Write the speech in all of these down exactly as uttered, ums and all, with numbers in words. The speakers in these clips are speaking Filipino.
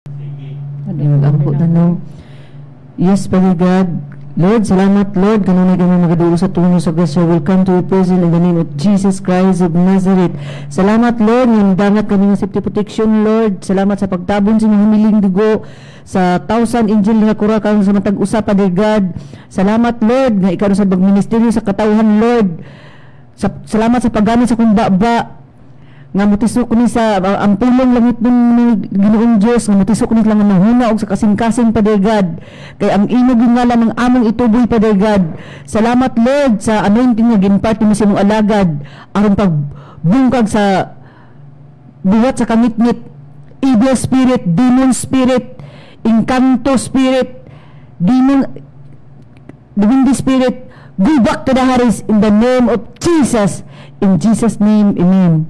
Ang tanong. Yes, Father God. Lord, salamat Lord, kanunay kami magadulo sa tungo sa grasya. Welcome to your presence in the name of Jesus Christ of Nazareth. Salamat Lord, yung dangat kami ng safety protection Lord. Salamat sa pagtabon sa mga humiling dugo sa thousand angel nga kura kang sa matag usa Father God. Salamat Lord, nga ikaw sa pagministeryo sa katawhan Lord. Sa, salamat sa paggamit sa kumbaba nga mutisok ni sa uh, ang pulong langit ng Ginoong Dios nga mutisok ni lang nga huna og sa kasing-kasing Father God kay ang imo gingalan ng among ituboy Father God. Salamat Lord sa anointing nga ginpart mo sa imong alagad aron pagbungkag sa buhat sa kangitngit, evil spirit, demon spirit, incanto spirit, demon demon spirit, go back to the Haris in the name of Jesus. In Jesus name, amen.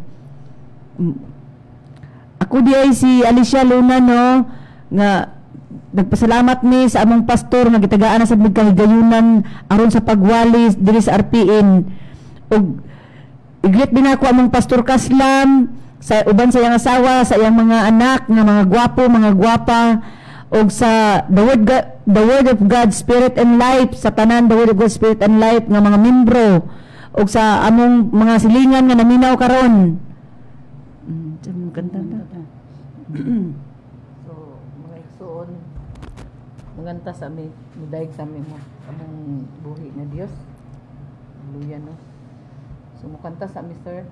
Ako di ay si Alicia Luna no nga nagpasalamat ni sa among pastor nga gitagaan na sa magkahigayunan aron sa pagwalis diri sa R P N og igreet din ako among pastor Kaslam sa uban sa iyang asawa sa iyang mga anak nga mga gwapo mga gwapa og sa the word God, the word of God Spirit and Life sa tanan the word of God Spirit and Life nga mga membro og sa among mga silingan nga naminaw karon. Kanta ta. So, mga igsoon, maganta sa amin, mudayag sa amin mo, among buhi na Diyos. Hallelujah, no? So, mukanta sa amin, sir.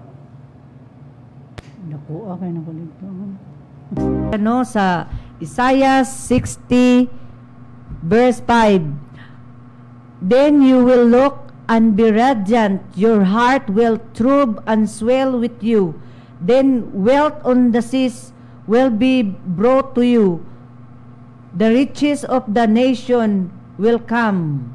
Nakuha kayo na ko dito. Ano, sa Isaiah sixty, verse five, then you will look and be radiant, your heart will throb and swell with you. Then wealth on the seas will be brought to you. The riches of the nation will come.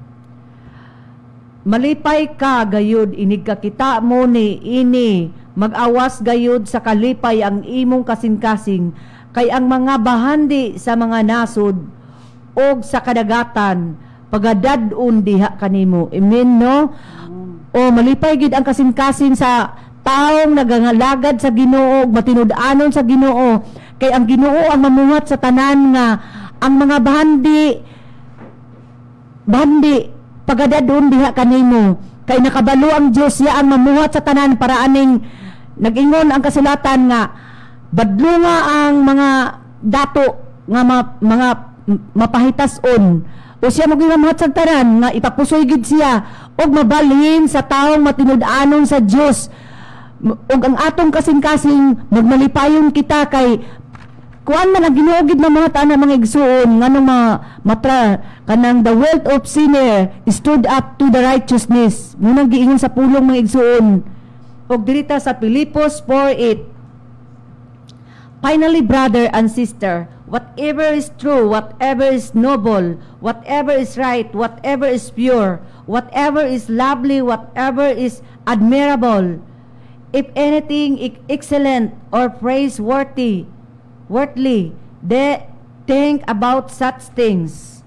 Malipay ka gayud inig kakita mo ni ini mag-awas gayud sa kalipay ang imong kasing-kasing kay ang mga bahandi sa mga nasod og sa kadagatan pagadad-on diha kanimo. Amen no? O malipay gid ang kasing-kasing sa taong nagangalagad sa Ginoo, matinud-anon sa Ginoo, kay ang Ginoo ang mamuhat sa tanan nga ang mga bahandi bahandi pagadadon diha kanimo kay nakabalo ang Dios ya ang mamuhat sa tanan para aning nag-ingon ang kasulatan nga badlo nga ang mga dato nga ma, mga mapahitas-on o siya mo ginamuhat sa tanan nga ipapusoy gid siya og mabalhin sa taong matinud-anon sa Dios ug ang atong kasing-kasing magmalipayon kita kay kuan man ang ginuogid ng mga tanan mga igsuon nganong mga matra kanang the wealth of sinner stood up to the righteousness munang giingon sa pulong mga igsuon ug dirita sa Pilipos four eight. Finally, brother and sister, whatever is true, whatever is noble, whatever is right, whatever is pure, whatever is lovely, whatever is admirable, if anything excellent or praiseworthy, worthily, they think about such things.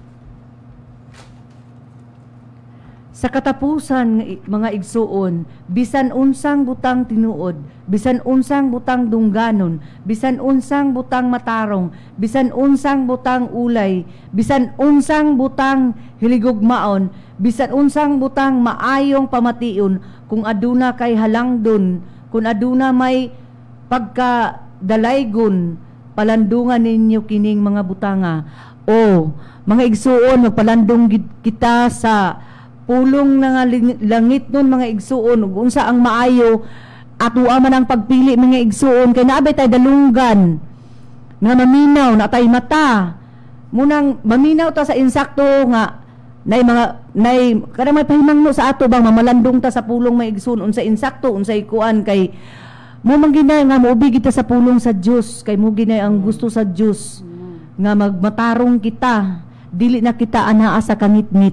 Sa katapusan mga igsuon, bisan unsang butang tinuod, bisan unsang butang dungganon, bisan unsang butang matarong, bisan unsang butang ulay, bisan unsang butang hiligugmaon, bisan unsang butang maayong pamation, kung aduna kay halangdon, kung aduna may pagkadalaygon, palandungan ninyo kining mga butanga. O, mga igsuon, magpalandong kita sa pulong nga langit nun mga igsuon, ug unsa ang maayo, atua man ang pagpili mga igsuon, kay naabay tay dalunggan, nga maminaw, na tay mata, munang maminaw ta sa insakto nga, nay mga nay kada may pahimangno sa ato bang mamalandong ta sa pulong may igsoon unsa insakto unsa ikuan kay mo man ginay nga moubig kita sa pulong sa Dios kay mo ginay ang gusto sa Dios nga magmatarong kita dili na kita anaa sa kangitngit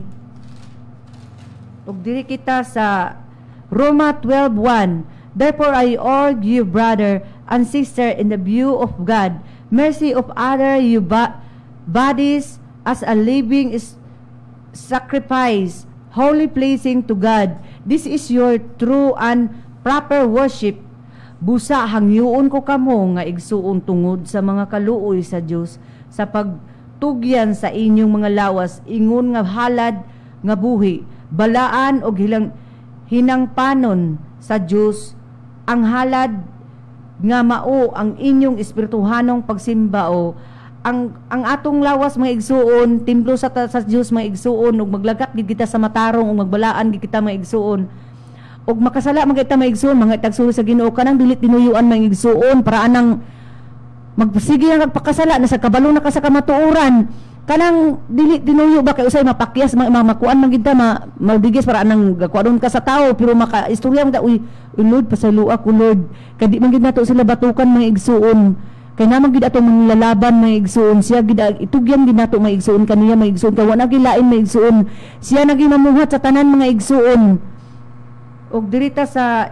ug dili kita sa Roma twelve one. Therefore I urge you brother and sister in the view of God mercy of other you ba- bodies as a living is sacrifice, holy pleasing to God. This is your true and proper worship. Busa hangyoon ko kamo nga igsuon tungod sa mga kaluoy sa Dios sa pagtugyan sa inyong mga lawas ingon nga halad nga buhi balaan og hilang hinangpanon sa Dios ang halad nga mao ang inyong espirituhanong pagsimba o ang ang atong lawas mga igsuon templo sa sa Dios mga igsuon ug maglagat gid kita sa matarong ug magbalaan gid kita mga igsuon og makasala man kita maigsuon mga tagsulo sa Ginoo kanang dilit tinuyuan maigsuon para anang magsige ang pagpakasala na sa kabalo na ka sa kamatuoran kanang dilit tinuyo ba kay usay mapakyas ma, makuan man gid ta ma, madigis para anang gakuadon ka sa tao pero maka istorya man ta uy, uy Lord pasalo ako Lord kay di man gid nato sila batukan mga igsuon kay naman gid atong manglalaban mga igsuon siya gid itugyan gid nato mga igsuon kaniya mga igsuon kay wala gid lain mga igsuon siya naging mamuhat sa tanan mga igsuon og dirita sa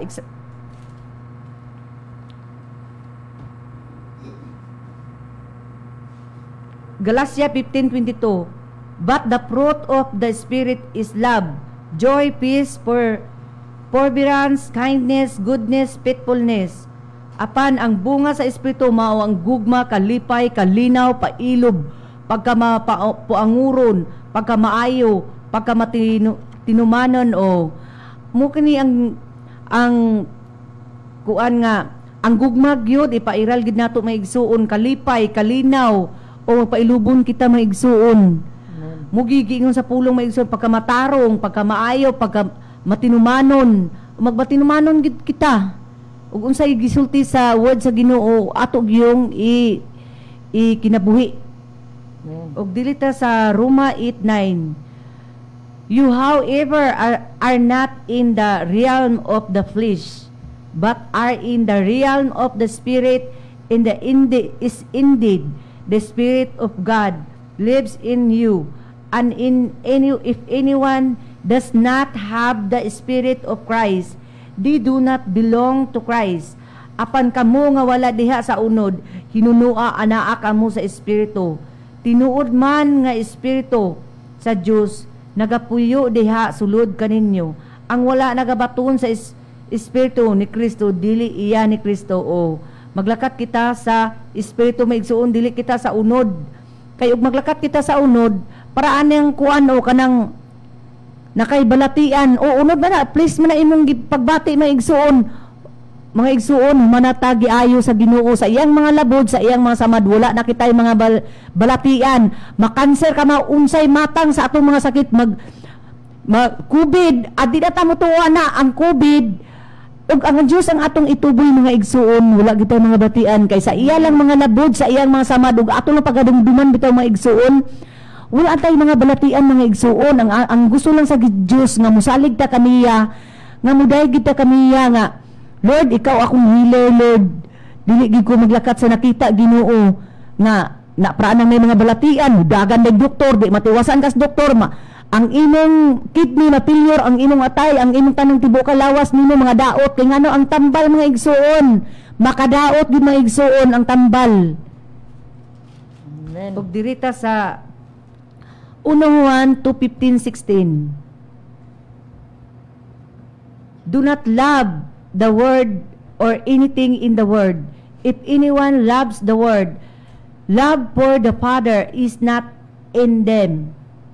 Galatia fifteen twenty-two but the fruit of the Spirit is love, joy, peace, for forbearance, kindness, goodness, faithfulness. Apan ang bunga sa Espiritu mao ang gugma, kalipay, kalinaw, pailob, pagkamapuanguron, pagkamaayo, pagkamatinumanon o mukini ang ang kuan nga ang gugma gyud ipairal gid nato maigsuon kalipay kalinaw o pailubon kita maigsuon mugigingon sa pulong maigsuon pagkamatarong pagkamaayo pagkamatinumanon magmatinumanon gid kita ug unsay gisulti sa word sa Ginoo ato gyung i, i kinabuhi ug dili ta sa Roma eight nine you however are, are not in the realm of the flesh but are in the realm of the Spirit in the indi, is indeed the Spirit of God lives in you and in any if anyone does not have the Spirit of Christ they do not belong to Christ apan kamo nga wala diha sa unod hinunua anaa kamo sa Espiritu tinuod man nga Espiritu sa Dios nagapuyo diha sulod kaninyo ang wala nagabaton sa is, Espiritu ni Kristo dili iya ni Kristo o maglakat kita sa Espiritu maigsuon dili kita sa unod kay ug maglakat kita sa unod para anang kuan o kanang nakaibalatian o unod man na please man na imong pagbati maigsuon mga igsuon manatagi ayo sa Ginoo sa iyang mga labod sa iyang mga samad wala na kitay mga bal, balatian makanser ka maunsay matang sa atong mga sakit mag, mag COVID at di na tamo tuwa na ang COVID ug ang Dios ang atong ituboy mga igsuon wala gitay mga batian kay sa iya lang mga labod sa iyang mga samad ug ato lang pagadumduman bitaw mga igsuon wala tay mga balatian mga igsuon ang ang gusto lang sa Dios nga mosalig ta kaniya nga muday kita kaniya nga Lord, ikaw akong healer, Lord. Dili gid ko maglakat sa nakita Ginoo nga na praanang may mga balatian, dagan ng doktor, di matiwasan kas doktor ma. Ang imong kidney na failure, ang imong atay, ang imong tanong tibuok lawas nimo mga daot kay ngano ang tambal mga igsuon. Makadaot gid mga igsuon ang tambal. Amen. Ug dirita sa First Juan two fifteen sixteen. Do not love the word or anything in the word. If anyone loves the word, love for the Father is not in them.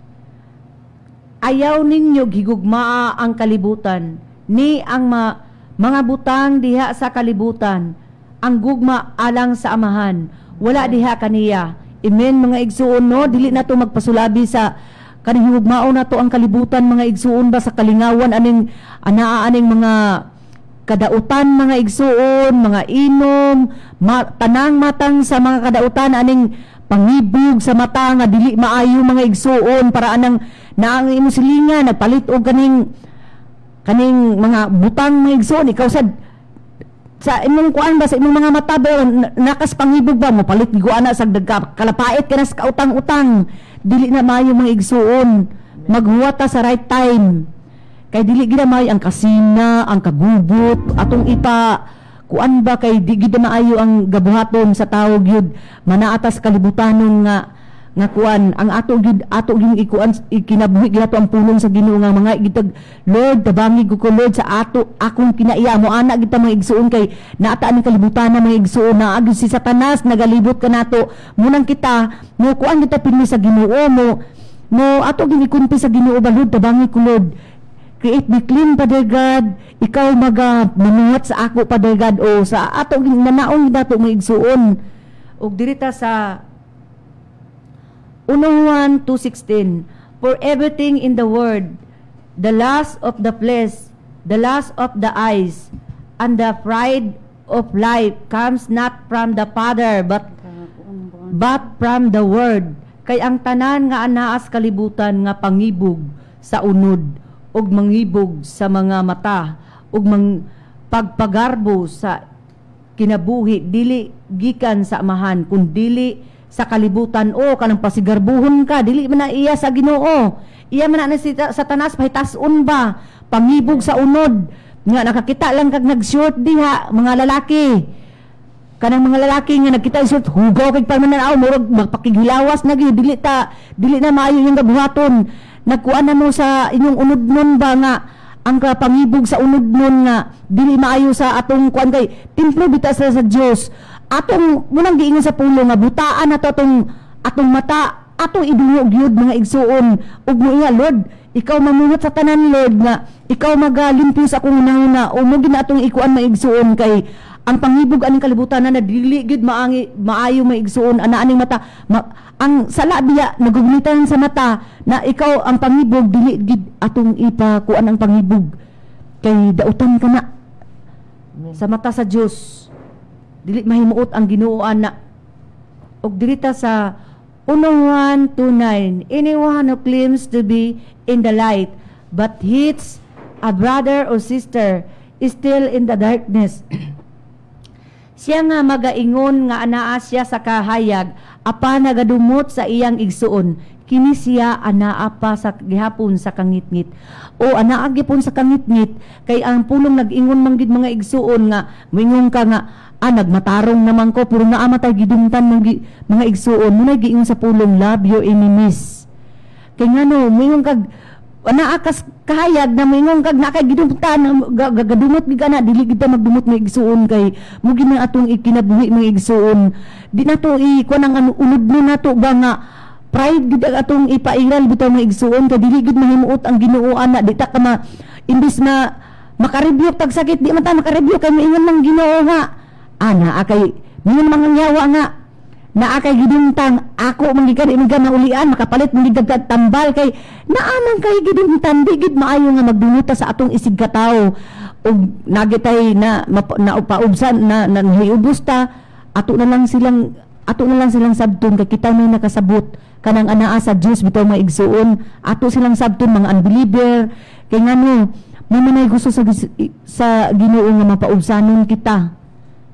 Ayaw ninyo gigugmaa ang kalibutan, ni ang ma, mga butang diha sa kalibutan, ang gugma alang sa amahan, wala diha kaniya. Amen mga igsuon no, dili na to magpasulabi sa kaning hugmao na to ang kalibutan mga igsuon ba sa kalingawan aning anaa aning mga kadautan mga igsuon, mga inom, ma, tanang matang sa mga kadautan aning pangibog sa mata nga dili maayo mga igsuon para anang naang imong silingan nagpalit og kaning kaning mga butang mga igsuon ikaw sad sa imong kuan ba sa imong mga mata ba nakas pangibog ba mo palit gigo ana sa kalapait kana sa kautang-utang dili na maayo mga igsuon maghuwata sa right time. Kay dili gid maayo ang kasina, ang kagubot, atong ipa kuan ba kay di gid maayo ang gabuhaton sa tawo gyud manaatas kalibutanon nga nga kuan ang ato gid ato ging ikuan ikinabuhi gid ato ang pulong sa Ginoo nga mga gitag Lord tabangi ko ko Lord sa ato akong kinaiya mo ana kita mga igsuon kay naata ni kalibutan na mga igsuon na agi si Satanas nagalibot ka nato munang kita mo kuan kita pinmi sa Ginoo mo mo ato ging ikunpi sa Ginoo ba Lord tabangi ko Lord create me clean Father God ikaw maga manuhat sa ako Father God o sa ato ging nanaon dato mga igsuon ug dirita sa Juan two sixteen for everything in the world the lust of the flesh the lust of the eyes and the pride of life comes not from the Father but but from the world kay ang tanan nga anaas kalibutan nga pangibog sa unod ug mangibog sa mga mata ug mang pagpagarbo sa kinabuhi dili gikan sa amahan kun dili sa kalibutan o kanang pasigarbuhon ka dili man na iya sa Ginoo iya man na si Satanas pahitas-on ba pangibog sa unod nga nakakita lang kag nag-short diha mga lalaki kanang mga lalaki nga nakita short hugaw kay pamananaw murag magpakighilawas na gyud dili ta dili na maayo yung gabuhaton nagkuan na mo sa inyong unod nun ba nga ang pangibog sa unod nun nga dili maayo sa atong kuan kay templo bita sa, sa Dios atong munang giingon sa pulo nga butaan nato atong atong mata atong idungog gyud mga igsuon ug mo iya Lord ikaw mamuhat sa tanan Lord nga ikaw magalimpyo sa akong hunahuna o mo gina atong ikuan mga igsuon kay ang pangibog aning kalibutan na dili gyud maangi maayo mga igsuon ana aning mata ma, ang sala biya nagugulitan sa mata na ikaw ang pangibog dili gyud atong ipa kuan ang pangibog kay dautan ka na sa mata sa Dios dili mahimuot ang Ginoo ana og dirita sa Juan two nine anyone who claims to be in the light but hates a brother or sister is still in the darkness siya nga magaingon nga anaa siya sa kahayag apa nagadumot sa iyang igsuon kini siya anaa pa sa gihapon sa kangitngit o anaa gipon sa kangitngit kay ang pulong nag-ingon man gid mga igsuon nga moingon ka nga ah nagmatarong naman ko puro naa matay gidungtan mga, mga igsuon munay giingon sa pulong love your enemies kay ngano moingon kag anaa kas kahayag na moingon kag nakay gidungtan gagadumot gid ana dili kita magdumot mga igsuon kay mo gid atong ikinabuhi mga igsuon di nato i kuan ang unod mo nato ba nga pride gid atong ipairal bitaw mga igsuon kay dili gid mahimuot ang Ginoo ana di ta ka ma imbis na makarebuke tag sakit di man ta makarebuke kay moingon lang Ginoo nga ana akay mingon mga nyawa nga na akay gidungtang ako mangikan imigan na ulian makapalit mangidag tambal kay naaman kay gidungtan di gid maayo nga magdumuta sa atong isig katawo ug nagitay na na paubsan na nanhiubos ta ato na lang silang ato na lang silang sabton kay kita may nakasabot kanang anaa sa Dios bitaw mga igsuon ato silang sabton mga unbeliever kay ngano may manay gusto sa sa Ginoo nga mapaubsanon kita.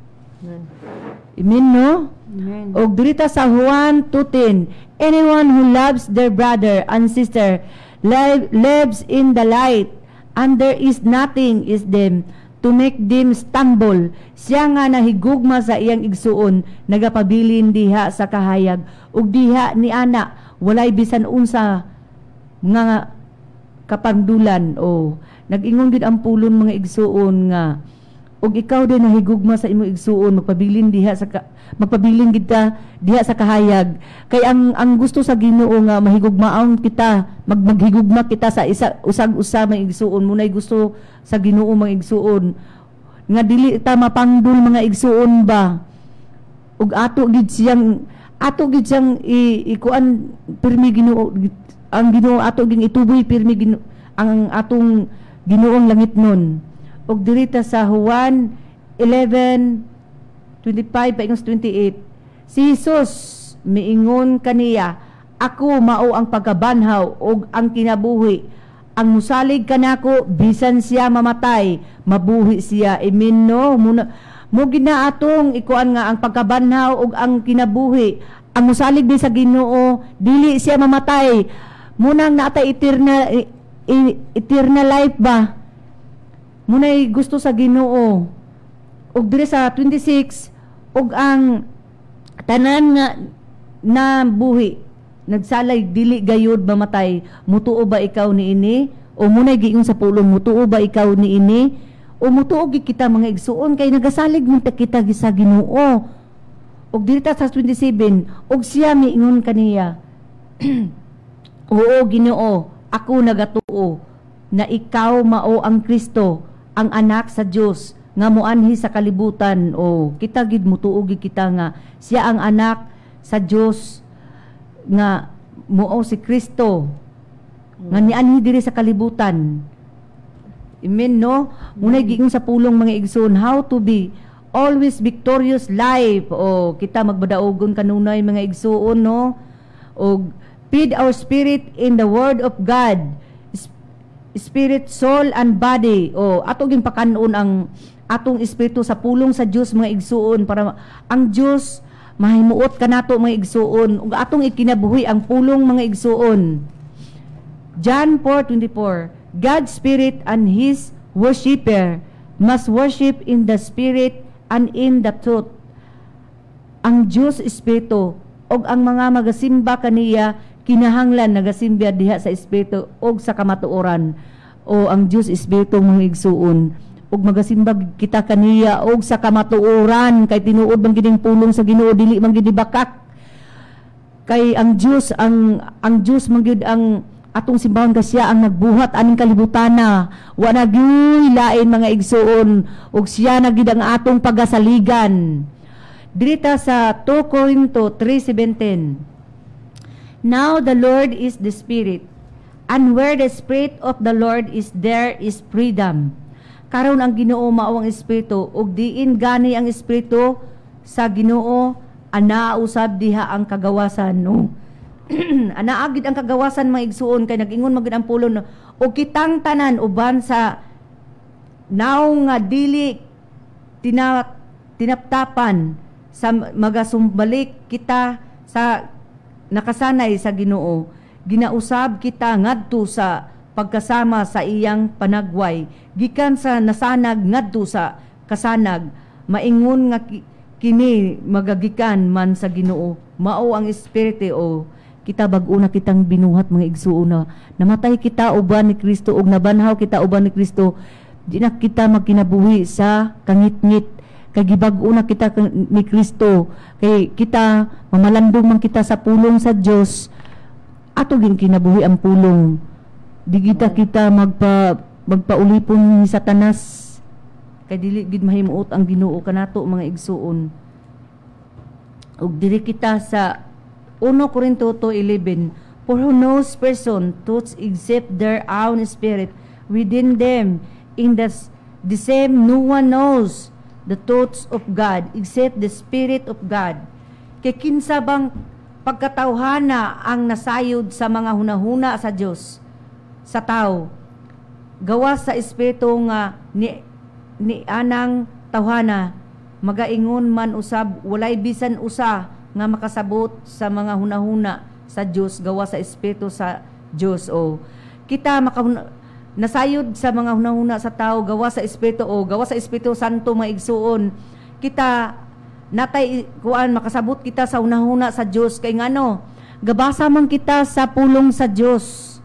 Amen, no? Amen. Og dirita sa Juan two ten anyone who loves their brother and sister live, lives in the light and there is nothing is them to make them stumble siya nga nahigugma sa iyang igsuon nagapabilin diha sa kahayag ug diha ni ana walay bisan unsa nga kapangdulan o nag-ingon gid ang pulon mga igsuon nga ug ikaw din nahigugma sa imong igsuon magpabilin diha sa ka, magpabilin kita diha sa kahayag kay ang ang gusto sa Ginoo nga mahigugmaon kita mag maghigugma kita sa isa usag-usa mga igsuon munay gusto sa Ginoo mga igsuon nga dili ta mapangdul mga igsuon ba ug ato gid siyang ato gid siyang ikuan pirmi Ginoo ang Ginoo ato ging ituboy pirmi Ginoo ang atong Ginoong langit nun og dirita sa Juan eleven twenty-five paingon twenty-eight si Jesus miingon kaniya ako mao ang pagkabanhaw og ang kinabuhi ang musalig kanako bisan siya mamatay mabuhi siya amen no muna mo gina atong ikuan nga ang pagkabanhaw og ang kinabuhi ang musalig din sa Ginoo dili siya mamatay munang naatay eternal eternal life ba munay gusto sa Ginoo og dire sa twenty-six og ang tanan nga na buhi nagsalay dili gayud mamatay, mutuo ba ikaw niini? O munay giingon sa pulong, mutuo ba ikaw niini? O mutuo gid kita mga igsuon kay nagasalig man ta kita sa Ginoo. Og dito sa twenty-seven, og siya miingon kaniya, oo Ginoo, ako nagatuo na ikaw mao ang Kristo, ang anak sa Dios nga moanhi sa kalibutan. O kita gid mutuo gid kita nga siya ang anak sa Dios nga mao si Kristo nga nianhi diri sa kalibutan. Amen, no? Munay giingon sa pulong mga igsoon, how to be always victorious life. O kita magbadaogon kanunay mga igsoon, no? O feed our spirit in the word of God, spirit, soul, and body. O ato ging pakanon ang atong espiritu sa pulong sa Dios mga igsoon, para ang Dios mahimuot kanato mga igsoon, ug atong ikinabuhi ang pulong mga igsoon. John four twenty-four, God's spirit and his worshipper must worship in the spirit and in the truth. Ang Dios espiritu, og ang mga magasimba kaniya kinahanglan nagasimba diha sa espiritu og sa kamatuoran. O ang Dios espiritu mga igsuon, og magasimba kita kaniya og sa kamatuoran, kay tinuod man gining pulong sa Ginoo, dili man gid bakak. Kay ang Dios ang ang Dios man gid ang atong simbahon, kasya ang nagbuhat aning kalibutana. Wa na gyud lain mga igsuon, og siya na gid ang atong pagasaligan. Dirita sa two Corinto three seventeen, now the Lord is the Spirit, and where the Spirit of the Lord is, there is freedom. Karon ang Ginoo mao ang espiritu, ug diin gani ang espiritu sa Ginoo, ana usab diha ang kagawasan, no? Ana agid ang kagawasan mga igsuon, kay nag-ingon magid ang pulong, o kitang tanan uban sa naw nga dili tina, tinaptapan sa magasumbalik kita sa nakasanay sa Ginoo, ginausab kita ngadto sa pagkasama sa iyang panagway, gikan sa nasanag ngadto sa kasanag, maingon nga kini magagikan man sa Ginoo. Mao ang espiritu. O kita bag-o na kitang binuhat mga igsuon, na namatay kita uban ni Kristo og nabanhaw kita uban ni Kristo, di na kita magkinabuhi sa kangit-ngit, kay gibag-o na kita ni Kristo, kay kita mamalandong man kita sa pulong sa Dios, ato gin kinabuhi ang pulong. Di kita kita magpa magpaulipon ni Satanas, kay dili gid mahimuot ang Ginoo kanato mga igsuon. Ug diri kita sa one Corinto two eleven, for who knows person thoughts except their own spirit within them, in the, the same no one knows the thoughts of God except the Spirit of God. Kay kinsa bang pagkatawhana ang nasayod sa mga hunahuna sa Dios sa tao, gawas sa espiritu nga ni, ni anang tawhana, magaingon man usab walay bisan usa nga makasabot sa mga hunahuna sa Dios gawa sa espiritu sa Dios. O kita makahuna, nasayod sa mga hunahuna sa tao gawa sa espiritu, o gawa sa Espiritu Santo mga igsuon, kita natay kuan makasabot kita sa hunahuna sa Dios, kay ngano gabasa man kita sa pulong sa Dios.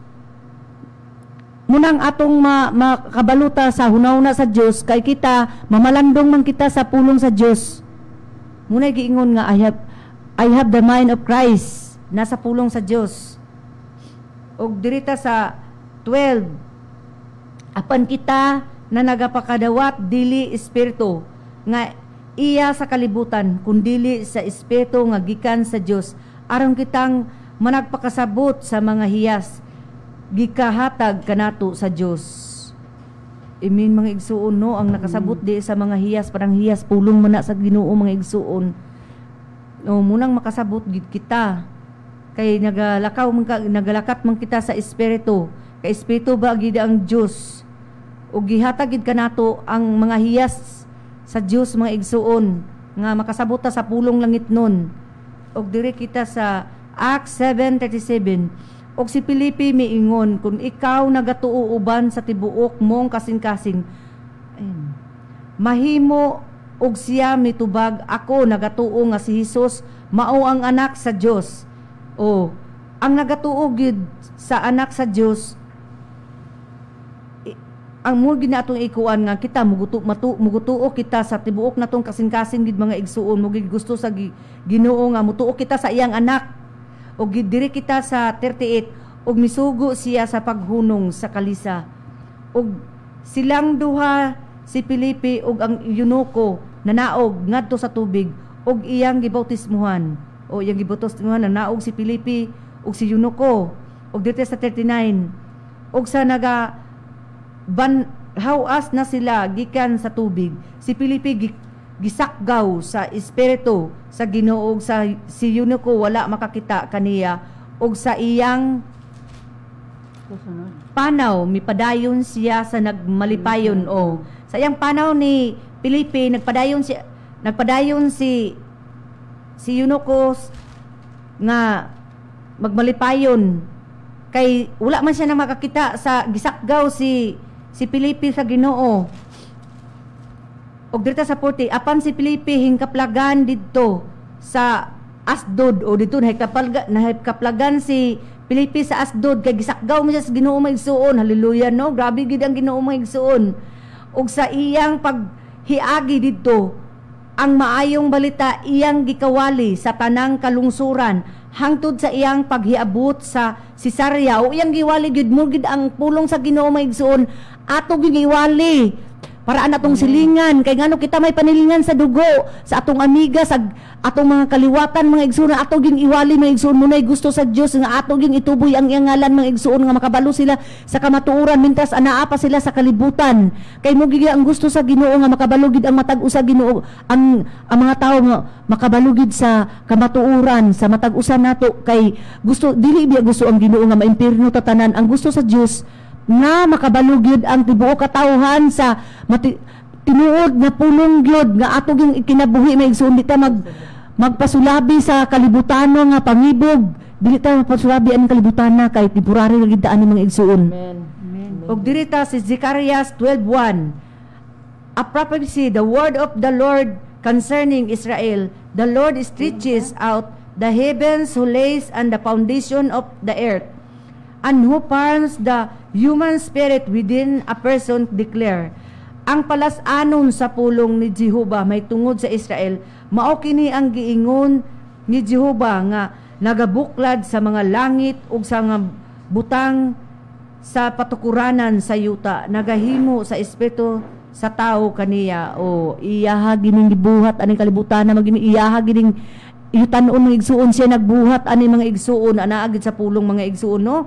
Munang atong ma, makabaluta sa hunahuna sa Dios, kay kita mamalandong man kita sa pulong sa Dios. Munay giingon nga I have I have the mind of Christ, nasa pulong sa Dios. Og dirita sa twelve, apan kita na nagapakadawat dili espiritu nga iya sa kalibutan, kundili sa espiritu nga gikan sa Dios, aron kitang managpakasabot sa mga hiyas gikahatag kanato sa Dios. Imin mga igsuon, no, ang nakasabot di sa mga hiyas, parang hiyas pulong man na sa Ginoo mga igsuon. No, munang makasabot gid kita, kay nagalakaw man ka, nagalakat man kita sa espiritu, kay espiritu ba gid ang Dios, ug gihatag gid kanato ang mga hiyas sa Dios mga igsuon, nga makasabot ta sa pulong langit nun. Og diri kita sa Acts seven thirty-seven, og si Filipe miingon, kung ikaw nagatuo uban sa tibuok mong kasing-kasing, ayun, mahimo og siya mitubag, ako nagatuo nga si Jesus mao ang anak sa Dios. O ang nagatuo gid sa anak sa Dios, ang mo gid natong ikuan nga kita mugutu matu mugutuo kita sa tibuok natong kasing-kasing gid mga igsuon, mo gid gusto sa Ginoo nga mutuo kita sa iyang anak, og gid diri kita sa thirty-eight og misugo siya sa paghunong sa kalisa, og silang duha si Felipe ug ang eunuko nanaog ngadto sa tubig og iyang gibautismuhan, o iyang gibautismuhan nanaog si Felipe ug si eunuko, og dito sa thirty-nine og sa naga ban hawas na sila gikan sa tubig, si Felipe gisakgaw sa espiritu sa Ginoo, og sa si eunuko wala makakita kaniya, og sa iyang Susunod. panaw mipadayon siya sa nagmalipayon, o sa iyang panaw ni Felipe nagpadayon si nagpadayon si si eunuko nga magmalipayon, kay wala man siya na makakita sa gisakgaw si si Felipe sa Ginoo. Og dito sa forty, apan si Felipe hingkaplagan didto sa Asdod, o dito nahikaplagan nahikaplagan si Felipe sa Asdod kay gisakgaw mo siya sa Ginoo maigsuon. Hallelujah, no? Grabe gid ang Ginoo maigsuon. Og sa iyang paghiagi didto, ang maayong balita iyang gikawali sa tanang kalungsuran hangtod sa iyang paghiabot sa Cesarea, o iyang giwali gid mo gid ang pulong sa Ginoo maigsuon ato giwali para anatong silingan, kay ngano kita may panilingan sa dugo sa atong amiga, sa atong mga kaliwatan mga igsoon, ato ging iwali mga igsoon, munay gusto sa Dios nga ato ging ituboy ang iyang ngalan mga igsoon, nga makabalo sila sa kamatuoran mintas anaa pa sila sa kalibutan, kay mo gid ang gusto sa Ginoo nga makabalugid ang matag usa Ginoo, ang ang mga tawo nga makabalugid sa kamatuoran sa matag usa nato, kay gusto dili biya gusto ang Ginoo nga maimpirno tatanan, ang gusto sa Dios nga makabalugid ang tibuok katawhan sa mati, tinuod na pulong gyud nga ato ging ikinabuhi maigsuon, di ta mag magpasulabi sa kalibutano nga pangibog, dili ta magpasulabi ang kalibutana kay temporary ra gid ani mga igsuon. Amen. Amen. Og dirita si Zechariah twelve one, a prophecy, the word of the Lord concerning Israel. The Lord stretches out the heavens, who lays on the foundation of the earth, and who forms the human spirit within a person, declare. Ang palas-anon sa pulong ni Jehovah may tungod sa Israel, mao kini ang giingon ni Jehovah nga nagabuklad sa mga langit ug sa nga butang sa patukuranan sa yuta, nagahimo sa espiritu sa tao kaniya, o iyaha gining gibuhat aning kalibutan na magini iyaha gining iyutanon mga igsuon, siya nagbuhat ani mga igsuon anaa gid sa pulong mga igsuon, no?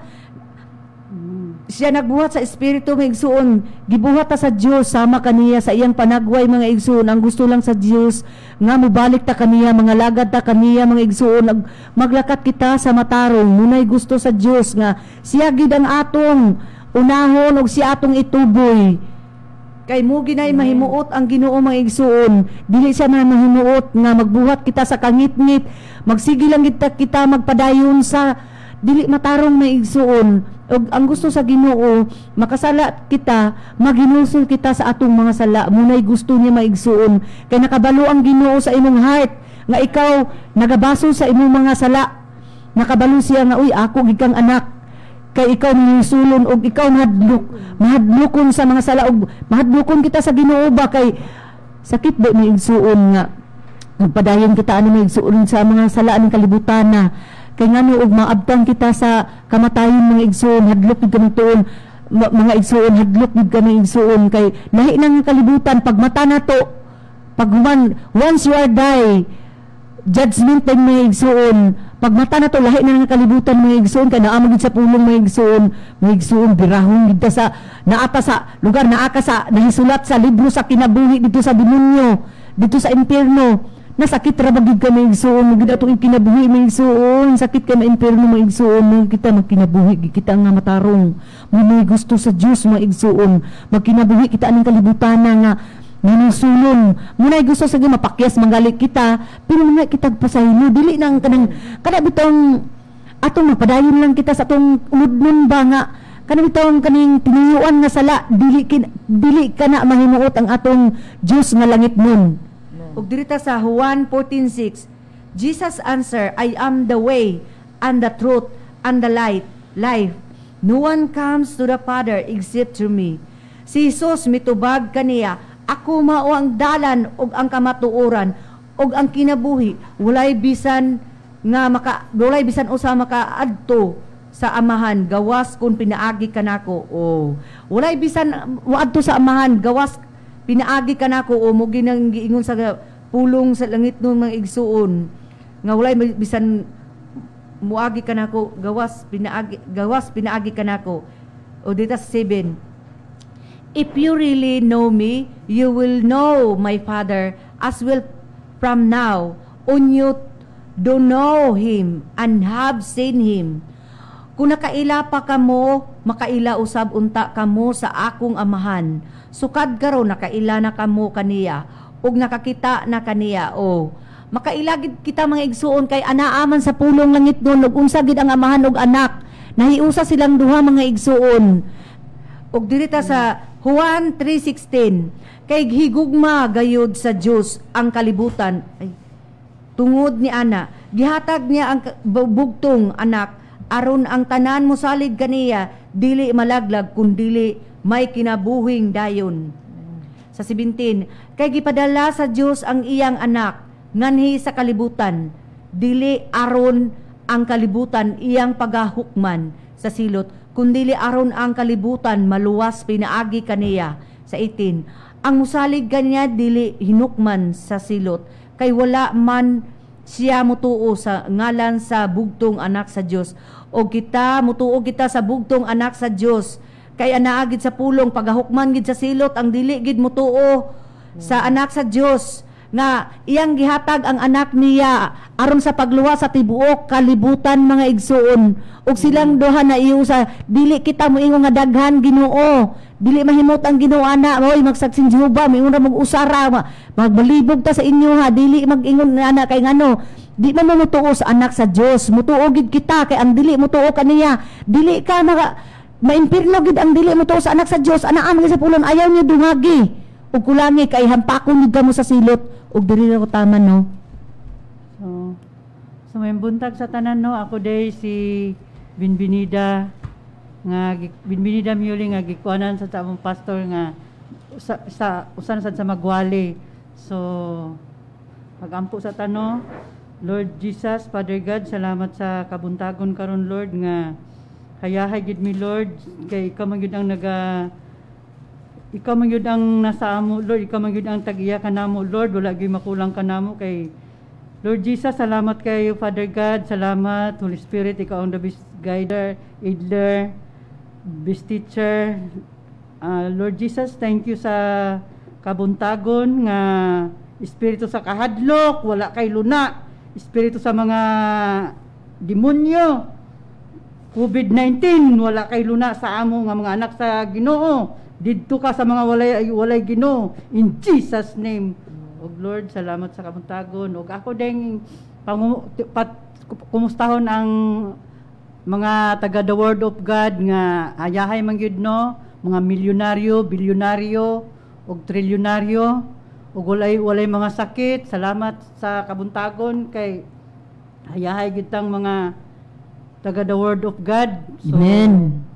Siya nagbuhat sa espiritu mga igsuon, gibuhat ta sa Dios sama kaniya sa iyang panagway mga igsuon. Ang gusto lang sa Dios nga mobalik ta kaniya, mga lagad ta kaniya mga igsuon, maglakat kita sa matarong, munay gusto sa Dios nga siya gid ang atong unahon ug siya atong ituboy. Kay mo ginay mahimuot ang Ginoo mga igsuon, dili siya man mahimuot nga magbuhat kita sa kangit-ngit, magsige lang kita kita magpadayon sa dili matarong mga igsuon. Og ang gusto sa Ginoo, makasala kita, maghinusol kita sa atong mga sala, munay gusto niya maigsuon, kay nakabalo ang Ginoo sa imong heart nga ikaw nagabaso sa imong mga sala, nakabalo siya nga uy ako gid kang anak, kay ikaw mangisulon og ikaw mahadlok mahadlokon sa mga sala, og mahadlokon kita sa Ginoo ba, kay sakit ba maigsuon nga magpadayon kita ani maigsuon sa mga sala aning kalibutan na, kay ngano og maabtan kita sa kamatayon mga igsoon, hadlok gid kami tuon mga igsoon, hadlok gid kami igsoon, kay lahi nang kalibutan pag mata nato, pag human once you are die, judgment time mga igsoon, pag mata nato lahi nang kalibutan mga igsoon, kay naa magid sa pulong mga igsoon, mga igsoon birahon gid ta sa naa pa sa lugar, naa ka sa nahisulat sa libro sa kinabuhi dito sa demonyo, dito sa impierno. Nasakit ra bagid ka maigsuon, gid atong kinabuhi maigsuon, sakit ka maimperno maigsuon, kita magkinabuhi kita nga matarong, may gusto sa Dios maigsuon, magkinabuhi kita aning kalibutan nga nanusulon, munay gusto sa mapakyas manggali kita, pero mga kita pasaylo, dili nang kanang kada bitong atong mapadayon lang kita sa atong unudnon ba nga kana bitong kaning tinuyuan nga sala, dili kin, dili kana mahimuot ang atong Dios nga langit nun. Ug dirita sa Juan fourteen six, Jesus answer, I am the way and the truth and the light, life. No one comes to the Father except through me. Si Jesus mitubag kaniya, ako mao ang dalan ug ang kamatuoran ug ang kinabuhi. Walay bisan nga maka walay bisan usa makaadto sa amahan gawas kun pinaagi kanako. Oh, walay bisan waadto sa amahan gawas pinaagi kanako o mo ginang giingon sa pulong sa langit nun mga igsuon nga walay bisan muagi kanako gawas pinaagi gawas pinaagi kanako. O dita sa seven, if you really know me, you will know my Father as well. From now on you do know him and have seen him. Kung nakaila pa kamo, makaila usab unta kamo sa akong amahan. Sukad karon nakaila na kamo kaniya, ug nakakita na kaniya. O, makaila gid kita mga igsuon kay anaaman sa pulong langit nun, ug unsa gid ang amahan ug anak. Nahiusa silang duha mga igsuon. Ug dirita sa Juan three sixteen, kay higugma gayud sa Dios ang kalibutan. Ay, tungod ni ana, gihatag niya ang bugtong anak aron ang tanan mo salig kaniya dili malaglag kun dili may kinabuhing dayon. Sa seventeen, kay gipadala sa Dios ang iyang anak nganhi sa kalibutan dili aron ang kalibutan iyang pagahukman sa silot kundi aron ang kalibutan maluwas pinaagi kaniya. Sa eighteen, ang musalig kaniya dili hinukman sa silot kay wala man siya mutuo sa ngalan sa bugtong anak sa Dios. O kita mutuo kita sa bugtong anak sa Dios kay anaa gid sa pulong pagahukman gid sa silot ang dili gid mutuo sa anak sa Dios nga iyang gihatag ang anak niya aron sa pagluwas sa tibuok kalibutan mga igsuon. Ug silang duha na iusa dili kita moingon nga daghan Ginoo, dili mahimot ang Ginoo ana oy magsagsin Jehova moingon ra mag-usara magbalibog ta sa inyo ha, dili mag-ingon ana kay ngano di man mo mutuo sa anak sa Dios, mutuo gid kita kay ang dili mutuo kaniya dili ka maka maimpirno gid ang dili mutuo sa anak sa Dios. Anaa man sa pulon ayaw niyo dungagi ug kulangi kay hampakon gid kamo sa silot ug dili ra ko tama no. So, so may buntag sa tanan no, ako day si Binbinida nga Binbinida Muli nga gikuanan sa tamong pastor nga sa, sa usan sad sa Magwali. So pagampo sa tano, Lord Jesus, Father God, salamat sa kabuntagon karon Lord nga hayahay gid mi Lord kay ikaw man gyud ang naga ikaw man gyud ang nasa amo Lord, ikaw man gyud ang tag-iya kanamo Lord, wala gyud makulang kanamo kay Lord Jesus, salamat kayo Father God, salamat Holy Spirit, ikaw ang the best guider, aidler, best teacher. Uh, Lord Jesus, thank you sa kabuntagon nga espiritu sa kahadlok, wala kay luna, espiritu sa mga demonyo, COVID nineteen, wala kay luna sa amo nga mga anak sa Ginoo. Didto ka sa mga walay walay Ginoo in Jesus name. Og Lord, salamat sa kabuntagon. Og ako ding pangu, pat, kumustahon ang mga taga the Word of God nga ayahay man gyud no, mga milyonaryo, bilyonaryo og trilyonaryo ug walay walay mga sakit. Salamat sa kabuntagon kay ayahay gyud tang mga taga the Word of God. So, Amen.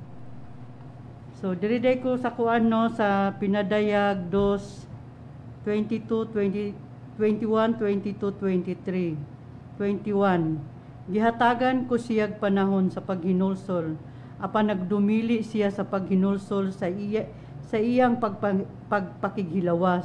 So diri ko sa kuan no sa Pinadayag dos twenty-two, twenty, twenty-one, twenty-two, twenty-three, twenty-one. Gihatagan ko siyag panahon sa paghinulsol, apan nagdumili siya sa paghinulsol sa iya sa iyang pagpang, pagpakighilawas.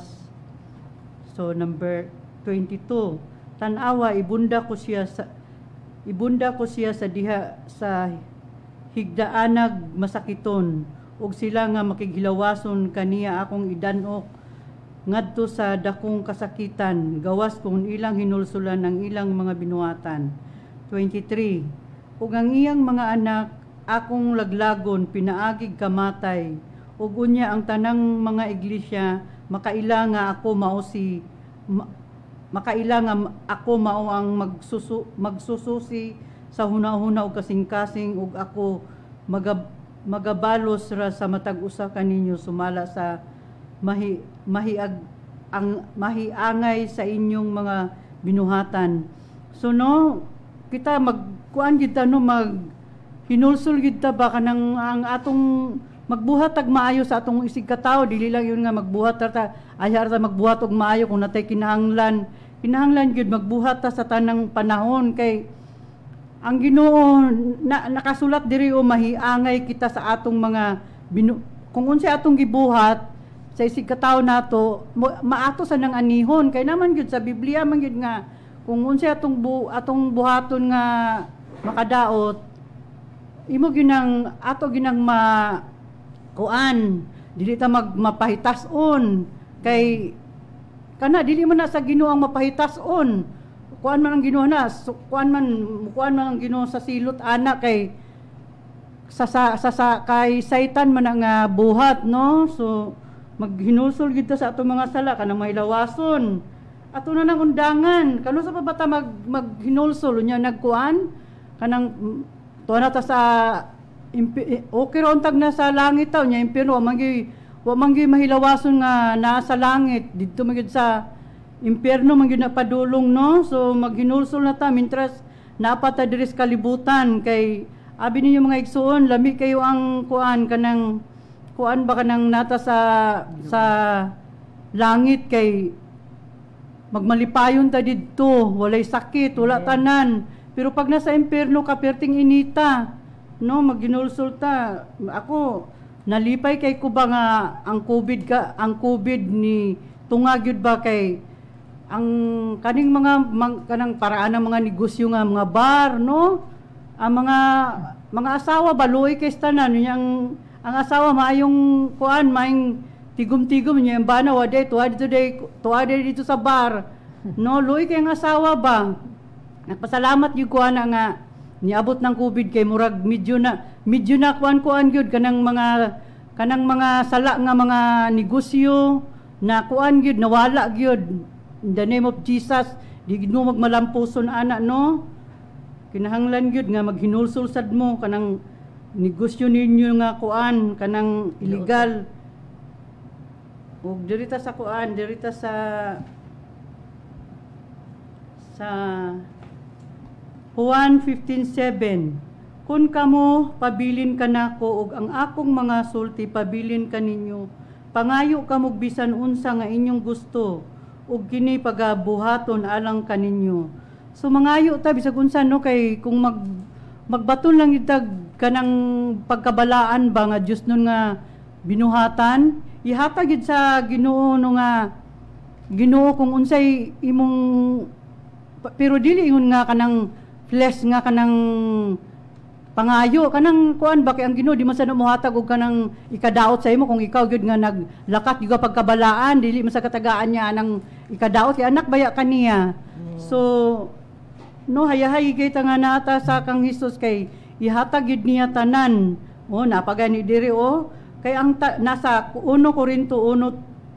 So number twenty-two, tan-awa ibunda ko siya sa ibunda ko siya sa diha sa higdaanag masakiton ug sila nga makighilawason kaniya akong idanok ngadto sa dakong kasakitan gawas kung ilang hinulsulan ang ilang mga binuhatan. twenty-three, ug ang iyang mga anak akong laglagon pinaagig kamatay ug unya ang tanang mga iglesia makaila nga ako mao si ma, makaila nga ako mao ang magsusu, magsususi sa hunahuna ug kasing-kasing ug ako magab, magabalos ra sa matag usa kaninyo sumala sa mahi mahiag ang mahiangay sa inyong mga binuhatan. So no, kita magkuan kita no mag hinulsol gid ta ba kanang ang atong magbuhat tag maayo sa atong isig katawo, dili lang yun nga magbuhat ta ayar ta magbuhat og maayo kung natay kinahanglan. Kinahanglan gyud magbuhat ta sa tanang panahon kay ang Ginoo na, nakasulat diri o mahiangay kita sa atong mga binu, kung unsay atong gibuhat sa isig katawo nato maato sa nang anihon kay naman gyud sa Biblia man gyud nga kung unsay atong bu, atong buhaton nga makadaot imo ginang ato ginang ma kuan dili ta mag mapahitason kay kana dili man na sa Ginoo ang mapahitason kuan man ang Ginoo na so, kuan man kuan man ang Ginoo sa silot ana kay sa sa, sa, sa kay Satan man ang uh, buhat no so maghinulsol gid ta sa ato mga sala kanang mahilawason ato na nang undangan kano sa pabata mag maghinulsol unya nagkuan kanang tuwa na ta sa okay ron tag na sa langit taw nya impierno wa manggi wa manggi mahilawason nga naa sa langit didto magid sa impierno man gyud na padulong no so maghinulsol na ta mintras napata diri sa kalibutan kay abi ninyo mga igsoon lami kayo ang kuan kanang kuan ba kanang nata sa sa langit kay magmalipayon ta didto walay sakit wala tanan pero pag nasa impierno ka perting inita no magginulsol ta ako nalipay kay ko ba nga ang COVID ka ang COVID ni tungag yun ba kay ang kaning mga mang, kanang paraan ng mga negosyo nga mga bar no ang mga mga asawa baluoy kay tanan yang ang asawa maayong kuan maayong tigom-tigom niya ang bana wa day tuwa dito day tuwa day dito sa bar no luoy kay ang asawa ba nagpasalamat gyud ko ana nga niabot ng COVID kay murag medyo na medyo na kuan-kuan gyud kanang mga kanang mga sala nga mga negosyo na kuan gyud nawala gyud in the name of Jesus di gid mo magmalampuson ana no kinahanglan gyud nga maghinulsol sad mo kanang negosyo ninyo nga kuan kanang illegal ug dirita sa kuan dirita sa sa Juan fifteen seven kun kamo pabilin kanako ug ang akong mga sulti pabilin kaninyo pangayo kamo bisan unsa nga inyong gusto ug kini pagabuhaton alang kaninyo so mangayo ta bisag unsa no kay kung mag magbaton lang itag kanang pagkabalaan ba nga Dios nun nga binuhatan ihatag gid sa Ginoo no nga Ginoo kung unsay imong pero dili ingon nga kanang flesh nga kanang pangayo kanang kuan ba kay ang Ginoo di man sa mohatag og kanang ikadaot sa imo kung ikaw gyud nga naglakat gyud pagkabalaan dili man sa katagaan niya nang ikadaot kay anak baya kaniya so no hayahay kay ta nga nata sa kang Hesus kay ihatag gyud niya tanan o napagani diri o kay ang ta, nasa one Corinto one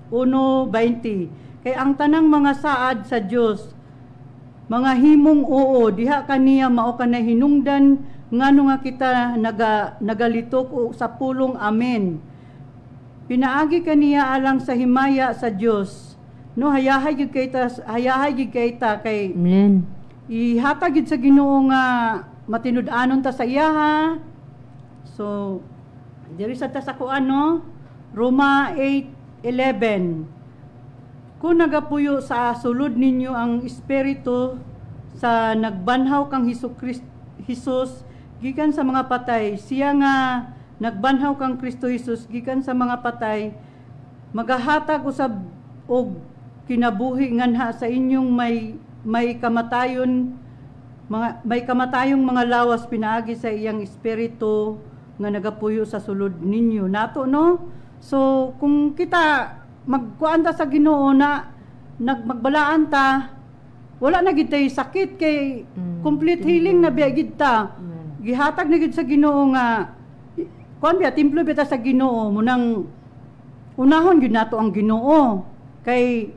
twenty kay ang tanang mga saad sa Dios mga himong oo diha kaniya mao kanay hinungdan ngano nga kita naga nagalitok o sa pulong amen pinaagi kaniya alang sa himaya sa Dios no hayahay gyud kay ta hayahay gyud kay ta kay Amen ihatag gyud sa Ginoo nga matinud-anon ta sa iya ha so diri sa ta sa kuan no Roma eight eleven kung nagapuyo sa sulod ninyo ang espiritu sa nagbanhaw kang Hesus Hesus gikan sa mga patay siya nga nagbanhaw kang Kristo Hesus gikan sa mga patay magahatag usab og kinabuhi nganha sa inyong may may kamatayon mga may kamatayong mga lawas pinaagi sa iyang espiritu nga nagapuyo sa sulod ninyo nato no so kung kita magkuan ta sa Ginoo na nagmagbalaan ta wala na gid tay sakit kay mm, complete healing na biya gid ta mm. gihatag na gid sa Ginoo nga kuan biya templo biya ta sa Ginoo munang unahon gid nato ang Ginoo kay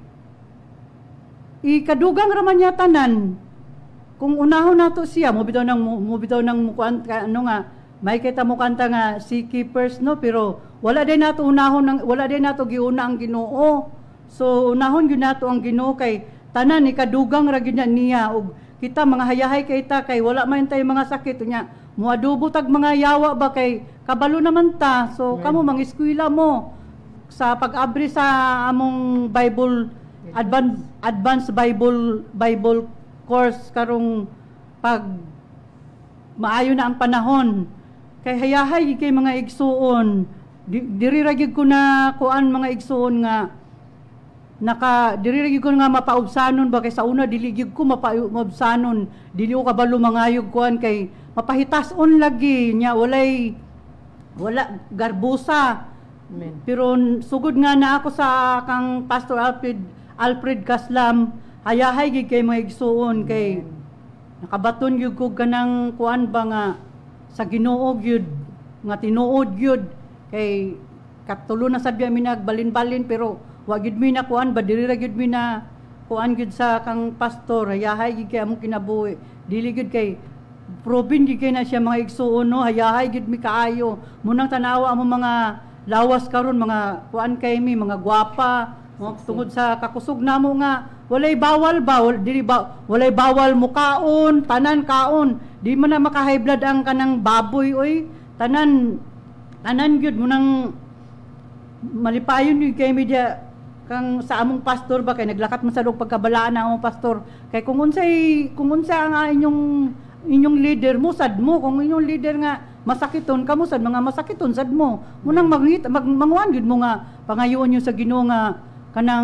ikadugang raman niya tanan kung unahon nato siya mo bitaw nang mo bitaw nang kuan ano nga may kita mo kanta nga seek first no pero wala din nato unahon ng wala din nato giuna ang Ginoo so unahon gyud nato ang Ginoo kay tanan ikadugang ra gyud niya ug kita mga hayahay kay ta kay wala man tay mga sakit nya muadubo tag mga yawa ba kay kabalo naman ta. So Amen. kamo mga eskwela mo sa pag-abri sa among Bible advanced advanced Bible Bible course karong pag maayo na ang panahon kay hayahay kay mga igsuon di, diri ra gyud ko na kuan mga igsuon nga naka diri ra gyud ko nga mapaubsanon ba kay sa una dili gyud ko mapaubsanon dili ko kabalo mangayog kuan kay mapahitason lagi nya walay wala garbusa. Amen. Pero sugod nga na ako sa kang Pastor Alfred Alfred Caslam hayahay gyud kay mga igsuon kay nakabaton gyud ko kanang kuan ba nga sa Ginoo gyud nga tinuod gyud kay katulo na sad mi nagbalin-balin pero wa gyud mi na kuan ba diri ra gyud mi na kuan gyud sa kang pastor hayahay gyud kay among kinabuhi dili gyud kay proben gyud kay na siya mga igsuon no hayahay gyud mi kaayo munang tanawa among mga lawas karon mga kuan kay mi mga gwapa mo tungod sa kakusog namo nga walay bawal ba wal, dili ba walay bawal mo kaon tanan kaon di man na maka-high blood ang kanang baboy oy tanan tanan gyud munang malipayon gyud kay media kang sa among pastor ba kay naglakat man sa dog pagkabalaan na among pastor kay kung unsay kung unsa ang inyong inyong leader mo sad mo kung inyong leader nga masakiton kamo sad mga masakiton sad mo munang magngit mag, manguan gyud mo nga pangayoon nyo sa Ginoo nga kanang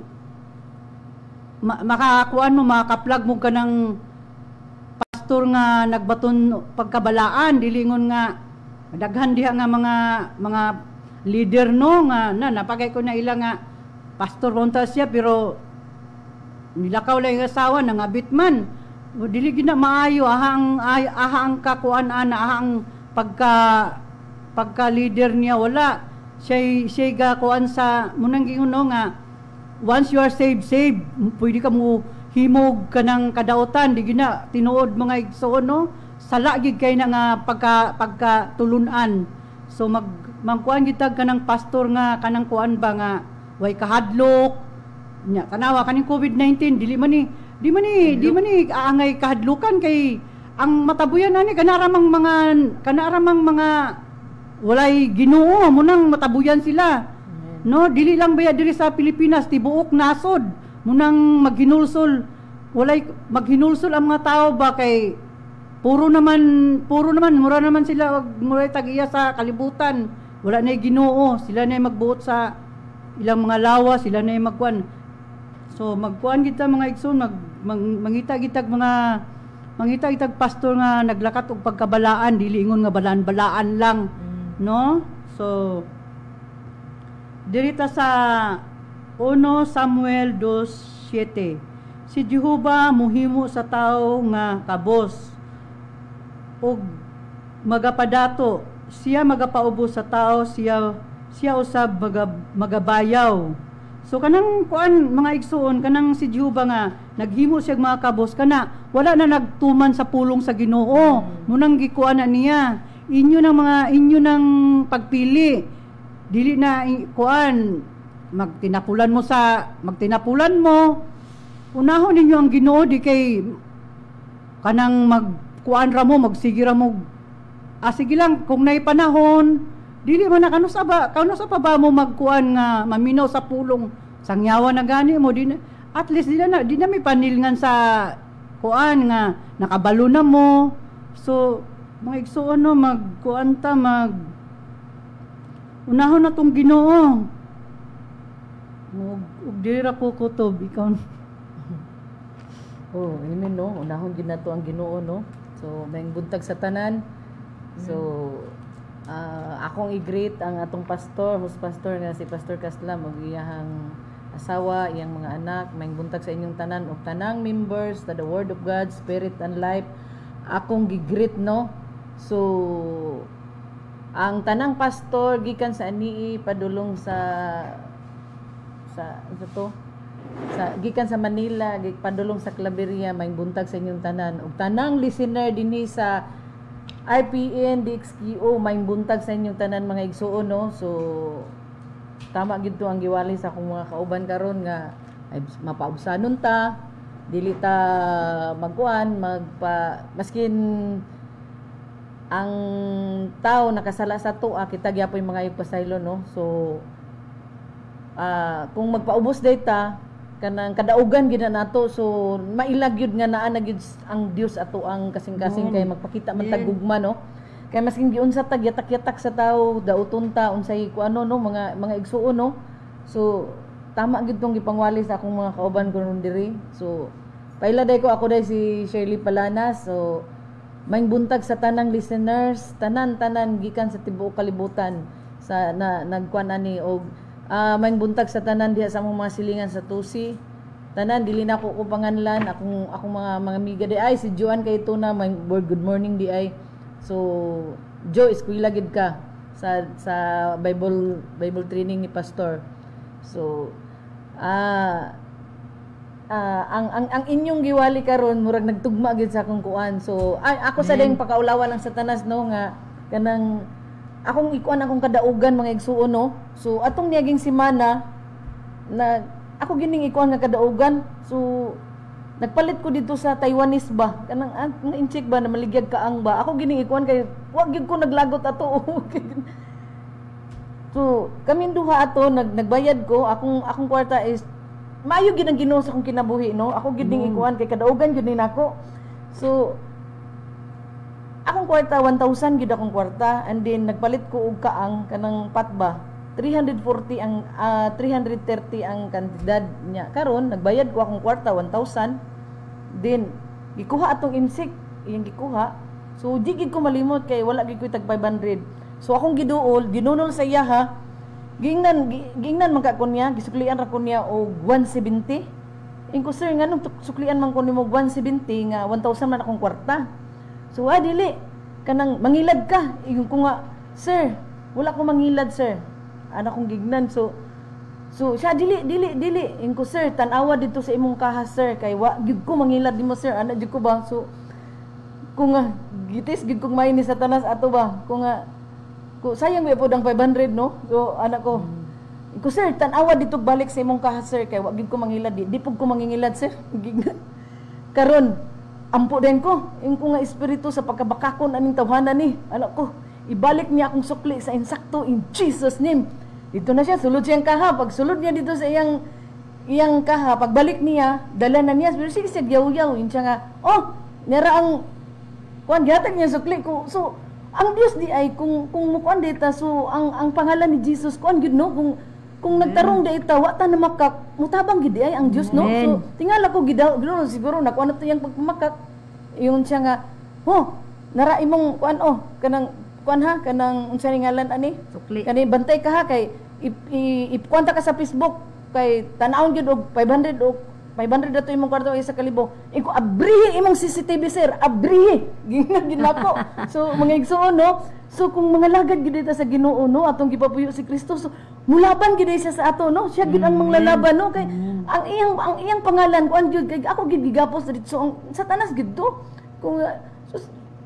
ma, makakuan mo makaplag mo kanang pastor nga nagbaton pagkabalaan dilingon nga daghan diha nga mga mga leader no nga na napagay ko na ila nga pastor ronta siya pero nilakaw lang yung asawa nangabit man o dili gina maayo ahang ahang kakuan ana ahang pagka pagka leader niya wala siya siya gakuan sa munang ginguno nga once you are saved saved pwede ka mo himog kanang kadautan di gina tinuod mga igsoon no sala gid kay na nga pagka pagkatulunan so mag magkuan gitag kanang pastor nga kanang kuan ba nga way kahadlok nya tanawa kaning COVID nineteen dili man ni di man ni di man ni aangay kahadlukan kay ang matabuyan ani kanaramang mga kanaramang mga walay Ginoo munang matabuyan sila. Amen. No dili lang baya diri sa Pilipinas tibuok nasod munang maghinulsol walay maghinulsol ang mga tao ba kay puro naman puro naman mura naman sila mura tag-iya sa kalibutan wala na Ginoo sila na magbuot sa ilang mga lawas sila na magkuan so magkuan kita mga igsoon mag, mag mangita gitag mga mangita gitag pastor nga naglakat og pagkabalaan dili ingon nga balaan-balaan lang mm. no so dirita sa First Samuel two seven si Jehova muhimo sa tao nga kabos og magapadato siya magapaubos sa tao siya siya usab maga, magabayaw so kanang kuan mga igsuon kanang si Jehova nga naghimo siya mga kabos kana wala na nagtuman sa pulong sa Ginoo mm. munang gikuan na niya inyo nang mga inyo nang pagpili dili na kuan magtinapulan mo sa magtinapulan mo unahon ninyo ang Ginoo di kay kanang magkuan ra mo magsigira mo ah sige lang kung nay panahon dili man na kano sa ba kano sa pa ba mo magkuan nga maminaw sa pulong sangyawa na gani mo din at least di na di na may panilngan sa kuan nga nakabalo na mo so mga igsuon no magkuan ta mag unahon na tong Ginoo ug ug dili ra ko kutob ikaw oh amen no unahon gyud nato ang Ginoo no so may buntag sa tanan so Uh, akong i-greet ang atong pastor, host pastor nga si Pastor Caslam ug iyang asawa, iyang mga anak, may buntag sa inyong tanan ug tanang members sa the Word of God, Spirit and Life. Akong gi-greet no. So ang tanang pastor gikan sa ani padulong sa sa ano to? Sa gikan sa Manila, padulong sa Claveria, may buntag sa inyong tanan ug tanang listener dinhi sa R P N, D X Q O, may buntag sa inyong tanan mga igsuon no. So tama gid to ang giwali sa akong mga kauban karon nga ay mapaubsanon ta dili ta magkuan magpa maskin ang tao nakasala sa tuwa kita gyapon mga ipasaylo no. So ah kung magpaubos data kanang kadaugan gid na nato, so mailag gyud nga naa na gyud ang Dios ato ang kasing-kasing kay magpakita man tag gugma no. Kay maskin giunsa tag yatak-yatak sa tao dauton ta unsay kuano no mga mga igsuon no. So tama gyud tong gipangwali sa akong mga kauban ko ron diri. So paila day ko ako day si Shirley Palanas. So maing buntag sa tanang listeners, tanan-tanan gikan sa tibuok kalibutan sa na nagkuan ani og uh, maing buntag sa tanan diha sa among mga silingan sa Tusi. Tanan dili na ko ko panganlan akong akong mga mga amiga di ay si Joan kay Tuna maing good morning di ay. So Jo eskwela gid ka sa sa Bible Bible training ni pastor. So ah uh, ang ang ang inyong giwali karon murag nagtugma gid sa akong kuan. So ay ako sa ding pakaulawan ng Satanas no nga kanang akong ikuan akong kadaugan mga igsuon no. So atong niaging semana na ako gining ikuan nga kadaugan. So nagpalit ko dito sa Taiwanese ba kanang ang incheck ba na maligyag kaang ba ako gining ikuan kay wa gyud ko naglagot ato. So kami duha ato nag nagbayad ko akong akong kwarta is maayo gid ang Ginoo sa akong kinabuhi no. Ako gid ning ikuan kay kadaugan gid ni nako. So akong kwarta one thousand gid akong kwarta and then nagpalit ko og kaang kanang patba three hundred forty ang uh, three hundred thirty ang kantidad niya. Karon nagbayad ko akong kwarta one thousand then gikuha atong insik iyang gikuha. So di gid ko malimot kay wala gid ko tag five hundred. So akong giduol ginunol sa iya ha. Gingnan gingnan man ka kunya gisuklian ra kunya og one seventy. Ingko sir nganong suklian man ko nimo one seventy nga one thousand man akong kwarta. So ah dili kanang mangilad ka. Ingon ko nga sir wala ko mangilad sir. Ana kong gignan so so siya dili dili dili ingko sir tan-awa dito sa imong kaha sir kay wa gyud ko mangilad nimo sir ana gyud ko ba. So kung nga gitis gyud kong may ni Satanas ato ba kung nga ko sayang may pod ang five hundred no. So anak ko mm. ko sir tan-awa dito balik sa imong kaha sir kay wa gyud ko mangilad di, di pug ko mangingilad sir. Gignan karon ampo din ko ingko nga espiritu sa pagkabakakon aning tawhanan ni anak ko ibalik niya akong sukli sa insakto in Jesus name. Dito na siya sulod siyang kaha pag sulod niya dito sa iyang iyang kaha pagbalik niya dala na niya pero sige siya yaw-yaw insya nga oh nera ang kuan gihatag niya sukli ko. So ang Dios di ay kung kung mukuan dita so ang ang pangalan ni Jesus kuan gid no kung kung nagtarong dita wa ta na makak mutabang gid ay ang Dios no. So tingala ko gid gid siguro nakuan na to yang pagmakak yung siya nga oh nara imong kuan oh kanang kuan ha kanang unsa ni ngalan ani sukli kani bantay ka ha kay ipkuanta ka sa Facebook kay tan-awon gyud og five hundred og five hundred dato imong kwarto isa kalibo iko abrihi imong C C T V sir abrihi gingna ginako. So mga igsuon no. So kung mga lagad gid ta sa Ginoo no atong gipapuyo si Kristo so mulaban gid siya sa ato no. Siya gid ang manglalaban no kay ang iyang ang iyang pangalan kuan gyud kay ako gid gigapos dito so ang Satanas gid to kung so,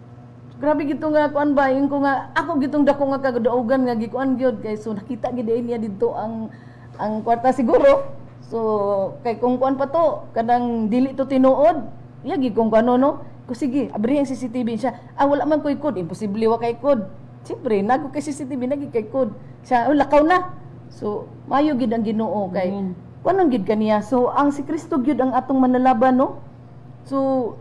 grabe gito nga kuan ba yung ko nga ako gitong dako nga kagudaugan nga gikuan gyud kay so nakita gid niya dito ang ang kwarta siguro. So kay kung kuan pa to kanang dili to tinuod iya gid kung kuno no ko sige abri ang C C T V siya ah wala man koy code imposible wa kay code siyempre nago kay C C T V nagi kay code siya oh, lakaw na. So mayo gid ang Ginoo kay mm. kunon gid kaniya. So ang si Kristo gid ang atong manalaban no. So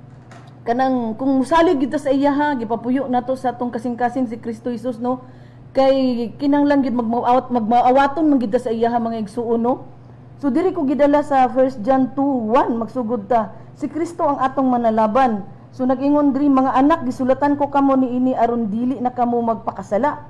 kanang kung musalig kita sa iya ha gipapuyo nato sa atong kasing-kasing si Kristo Jesus no kay kinahanglan gid magmaawat magmaawaton man gid sa iya ha mga igsuon no. So diri ko gidala sa First John two one magsugod ta si Kristo ang atong manalaban. So nag-ingon diri mga anak gisulatan ko kamo niini aron dili na kamo magpakasala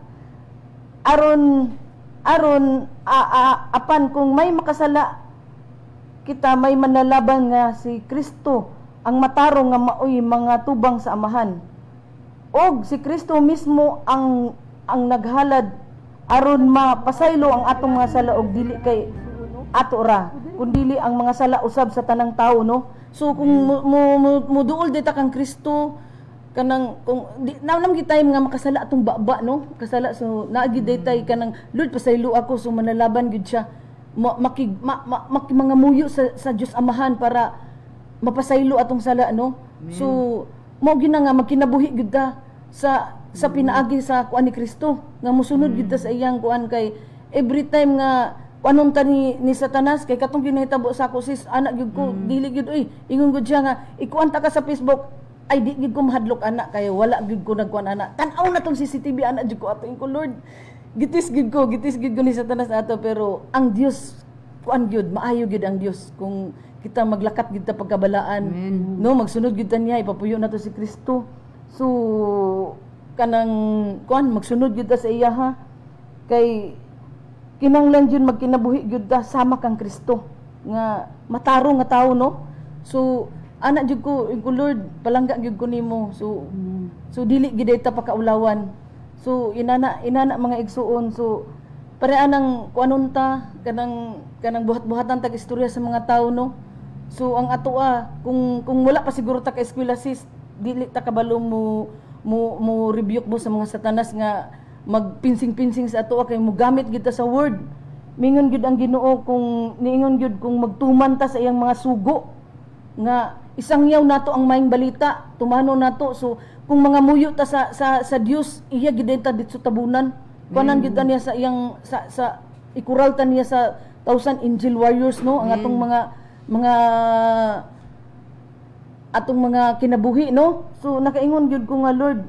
aron aron a, a, apan kung may makasala kita may manalaban nga si Kristo ang matarong nga maoy mga tubang sa amahan. Og si Kristo mismo ang ang naghalad aron mapasaylo ang atong mga sala og dili kay ato ra kundi ang mga sala usab sa tanang tawo no. So kung muduol dita kang Kristo kanang kung di nam gitay nga makasala atong baba no kasala so naagi daytay kanang Lord pasaylo ako so manalaban gid siya makig ma, ma, mak, mga muyo sa, sa Dios Amahan para mapasaylo atong sala no. So mao gina nga magkinabuhi gyud ta sa sa pinaagi sa kuan ni Kristo nga mosunod gyud ta sa iyang kuan kay every time nga kuanon ta ni, ni Satanas kay katong ginahitabo sa ako sis anak gyud ko dili gyud oy ingon gyud siya nga ikuan ta ka sa Facebook ay di gyud ko mahadlok anak kay wala gyud ko nagkuan anak tan-aw na tong C C T V anak gyud ko ato ko Lord gitis gyud ko gitis gyud ko ni Satanas ato pero ang Dios kuan gyud maayo gyud ang Dios kung kita maglakat gyud ta pagkabalaan no magsunod gyud ta niya ipapuyo nato si Kristo so kanang kuan magsunod gyud ta sa iya ha kay kinanglan gyud magkinabuhi gyud ta sama kang Kristo nga matarong nga tawo no so anak gyud ko ko Lord palangga gyud ko nimo so so dili gyud ta pakaulawan so inana inana mga igsuon so pareha nang kuanon ta kanang kanang buhat-buhatan tag istorya sa mga tawo no so ang atoa kung kung wala pa siguro ta ka eskwela sis dili ta kabalo mo mo mo rebuke mo sa mga Satanas nga magpinsing-pinsing sa atoa kay mo gamit gid ta sa word mingon gyud ang Ginoo kung niingon gyud kung magtuman ta sa iyang mga sugo nga isang yaw nato ang maing balita tumano nato so kung mga muyo ta sa sa, sa Dios iya gid ta dito tabunan kuanan gid niya sa iyang sa sa ikural ta niya sa thousand angel warriors no ang atong mga mga atong mga kinabuhi no so nakaingon gyud ko nga Lord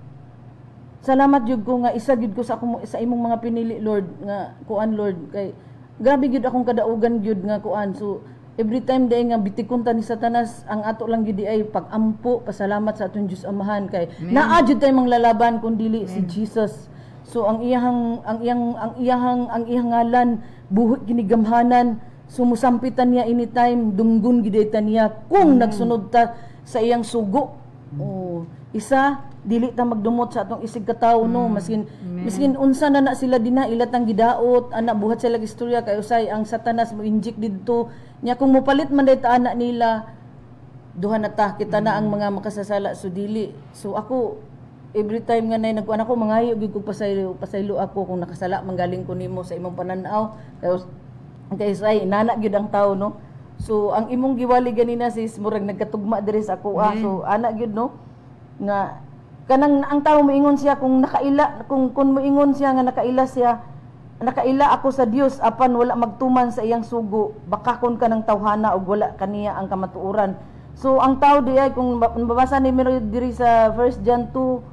salamat gyud ko nga isa gyud ko sa akong sa imong mga pinili Lord nga kuan Lord kay grabe gyud akong kadaugan gyud nga kuan so every time day nga bitikon ta ni Satanas ang ato lang gyud ay pagampo pasalamat sa atong Dios Amahan kay naa gyud tay manglalaban kun dili si Jesus so ang iyang ang iyang ang iyang ang iyang ngalan buhi ginigamhanan sumusampitan niya anytime dunggun gid ta niya kung nagsunod ta sa iyang sugo oh isa dili ta magdumot sa atong isig ka tawo no maskin miskin unsa na na sila dinha ilatang gidaot ana buhat sila istorya kay usay ang Satanas mo inject didto nya kung mopalit man day ta anak nila duha na ta kita na ang mga makasasala so dili so ako every time nga nay nagkuan ako mangayo gyud ko pasaylo pasaylo ako kung nakasala manggaling ko nimo sa imong pananaw kay kay say nana gyud ang tawo no so ang imong giwali ganina sis murag nagkatugma diri sa ako ah so ana gyud no nga kanang ang tawo moingon siya kung nakaila kung kun moingon siya nga nakaila siya nakaila ako sa Dios apan wala magtuman sa iyang sugo bakakon ka ng tawhana og wala kaniya ang kamatuoran so ang tawo di ay kung mabasa ni Miro diri sa First John two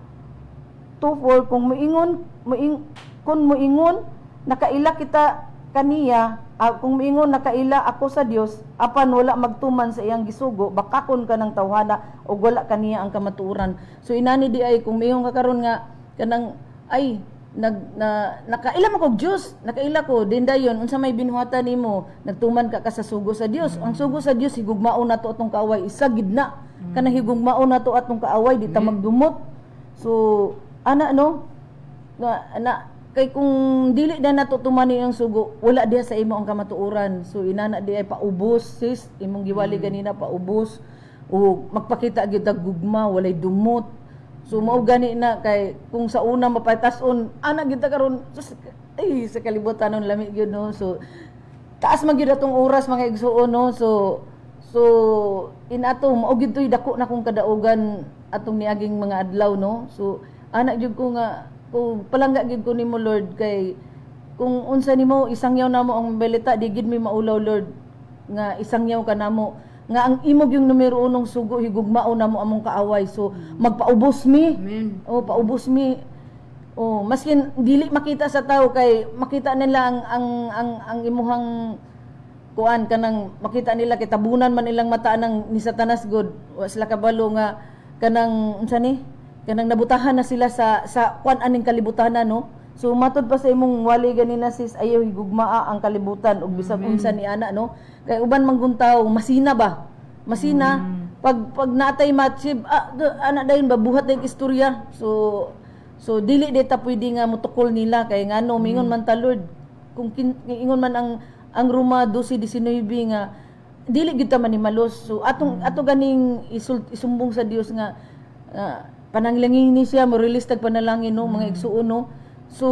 two four kung moingon moing kun moingon nakaila kita kaniya uh, kung moingon nakaila ako sa Dios apan wala magtuman sa iyang gisugo bakakon ka ng tawhana og wala kaniya ang kamatuoran so inani di ay kung moingon ka karon nga kanang ay nag na nakaila man kog Dios nakaila ko din dayon unsa may binuhatan nimo nagtuman ka ka sa sugo sa Dios mm. ang sugo sa Dios higugmao nato atong kaaway isa gid na mm. kanang higugmao nato atong kaaway di ta mm. magdumot so ana no na, na kay kung dili na nato tumani ang sugo wala diha sa imo ang kamatuoran so inana di ay paubos sis imong giwali mm. ganina paubos o magpakita gyud og gugma walay dumot so mao gani na kay kung sa una mapatason ana gyud ta karon ay sa kalibutan non lami gyud no so taas man gyud atong oras mga igsuon no so so in ato mao gyud toy dako na kong kadaugan atong niaging mga adlaw no so ana gyud ko nga kung palangga gyud ko nimo Lord kay kung unsa nimo isangyaw namo ang balita di gyud mi maulaw Lord nga isangyaw ka namo nga ang imog yung numero unong sugo higugmao namo among kaaway so magpaubos mi amen oh paubos mi oh maskin dili makita sa tao kay makita nila ang ang ang, ang imuhang kuan kanang makita nila kay tabunan man ilang mata nang ni Satanas god wa sila kabalo nga kanang unsa ni kanang nabutahan na sila sa sa kuan aning kalibutanan no so matod pa sa imong wali ganina sis ayaw higugmaa ang kalibutan ug bisag unsa ni ana no kay uban mangguntaw masina ba masina mm. pag pag natay matchib ah, ana dayon ba buhat day istorya so so dili data pwede nga mutukol nila kay ngano mm. mingon man ta Lord kung kin, ingon man ang ang Roma twelve nineteen nga dili gyud ta manimalos so atong mm. ato ganing isul, isumbong sa Dios nga uh, pananglangin ni siya mo release tag panalangin no mm. mga igsuon no so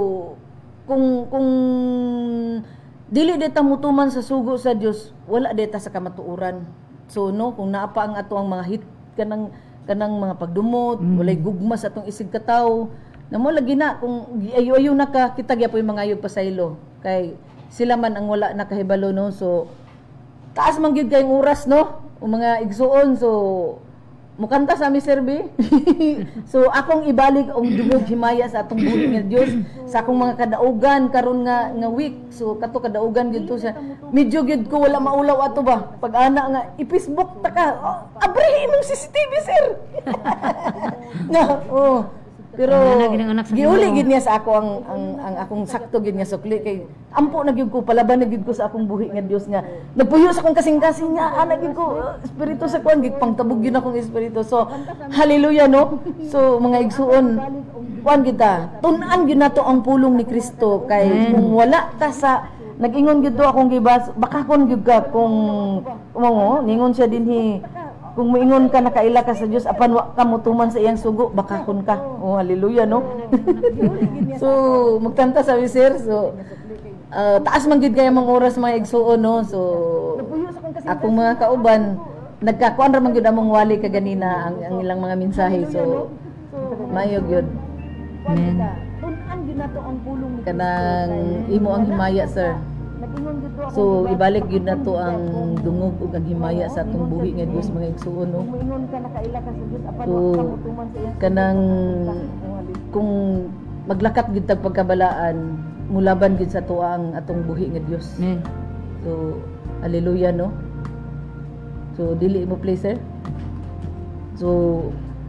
kung kung dili deta mutuman sa sugo sa Dios wala deta sa kamatuoran So no, kung naapa ang ato ang mga hit kanang kanang mga pagdumot, Mm. walay gugma sa atong isig kataw. Na mo lagi na kung ayo-ayo na ka kita gyapon yung mga ayog pasaylo kay sila man ang wala nakahibalo no. So taas man gyud kayong oras no, o mga igsuon. So mukanta sa mi serbi. So akong ibalik ang dungog himaya sa atong buhi nga Dios sa akong mga kadaugan karon nga nga week. So kato kadaugan gyud to sa medyo gyud ko wala maulaw ato ba pag ana nga i-Facebook ta ka, oh, abrihin imong C C T V sir. Nga oh. Pero Ang anak, ginang anak sa giuli Ginoo. gid niya sa ako ang ang, ang akong sakto gid nga sukli kay ampo na gyud ko palaban na gyud ko sa akong buhi nga Dios nga nagpuyo sa akong kasing-kasing nga ana gyud ko uh, espiritu sa kuan gid pangtabog gyud akong espiritu. So hallelujah no. So mga igsuon kuan kita tun-an gyud nato ang pulong ni Kristo kay kung wala ta sa nag-ingon gyud do akong gibas baka kon gyud ka kung mo ningon siya dinhi kung moingon ka nakaila ka sa Dios apan wa ka motuman sa iyang sugo bakakon ka. Oh hallelujah no. So magkanta sa sir. So uh, taas man gid kay mga oras mga igsuon no. So akong mga kauban nagkakuan ra man gyud among wali kaganina ang, ang ilang mga mensahe. So mayo gyud. Amen. Tun-an gyud nato ang pulong kanang imo ang himaya sir. So ibalik gyud nato ang dungog ug ang himaya sa atong buhi nga Dios mga igsuon no. So kanang kung maglakat gyud tag pagkabalaan mulaban gyud sa tuwa ang atong buhi nga Dios. Amen. So hallelujah no. So dili mo play sir. So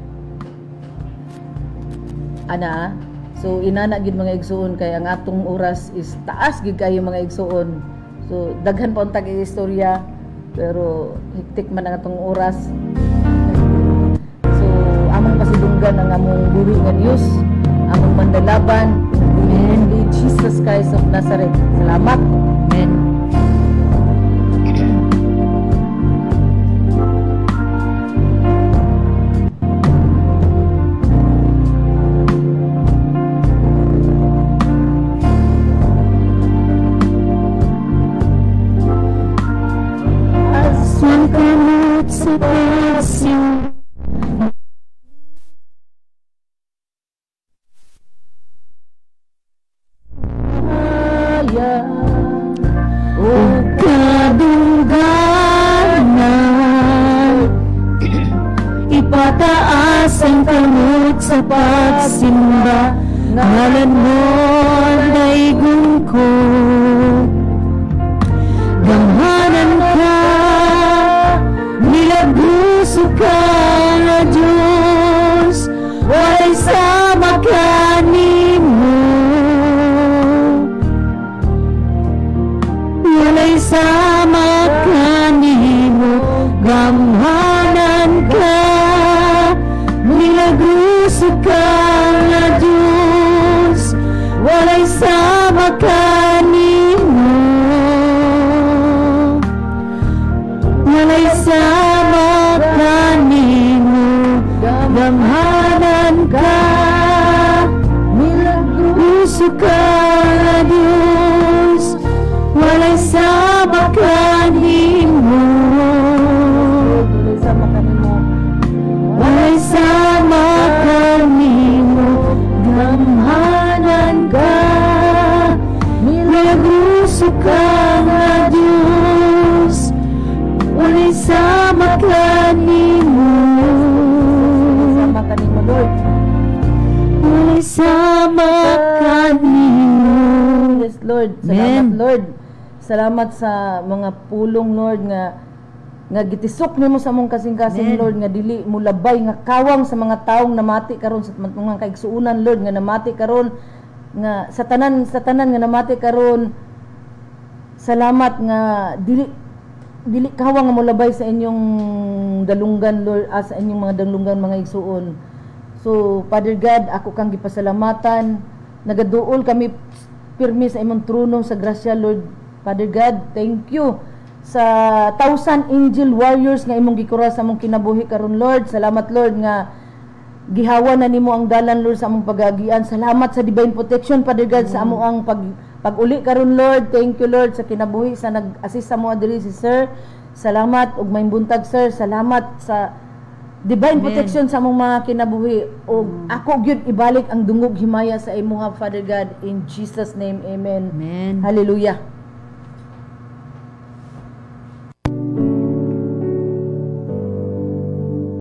ana so inana gid mga igsuon kay ang atong oras is taas gid kayo mga igsuon. So daghan pa untag istorya pero hektik man ang atong oras. So among pasidunggan ang among buhi nga Dios, among mandalaban in Jesus Christ of Nazareth. Salamat. Amen. Sangkamot sa pasyon Aya o kadungganan ipataas ang kamot sa pagsimba ngalan mo naigung ko gamhanan ka nilaguso ka na Diyos walay sama ka nimo walay sama ka nimo gamhanan ka nilaguso ka na Diyos walay sama ka nimo walay sama ka nimo gamhanan ka nilaguso ka na Diyos walay sama ka nimo sama kanimo walay sama ka nimo gamhanan ka nilaguso ka na Diyos walay sama ka nimo sama kanimo Lord. walay sama ka nimo. Yes Lord. Salamat Amen. Lord. Salamat sa mga pulong Lord nga nga gitisok nimo sa among kasing-kasing Amen. Lord nga dili mo labay nga kawang sa mga taong namati karon sa mga kaigsuunan Lord nga namati karon nga sa tanan sa tanan nga namati karon. Salamat nga dili dili kawang nga mo labay sa inyong dalunggan Lord as sa inyong mga dalunggan mga igsuon. So Father God, ako kang gipasalamatan nagaduol kami pirmi sa imong trono sa grasya Lord. Father God, thank you sa thousand angel warriors nga imong gikura sa among kinabuhi karon Lord. Salamat Lord nga gihawa na nimo ang dalan Lord sa among pagagian. Salamat sa divine protection Father God sa among ang pag pag-uli karon Lord. Thank you Lord sa kinabuhi sa nag-assist sa mo diri si Sir Salamat ug may buntag sir. Salamat sa divine Amen. protection sa among mga kinabuhi. O ako gyud ibalik ang dungog himaya sa imuha, Father God, in Jesus name. Amen. Amen. Hallelujah.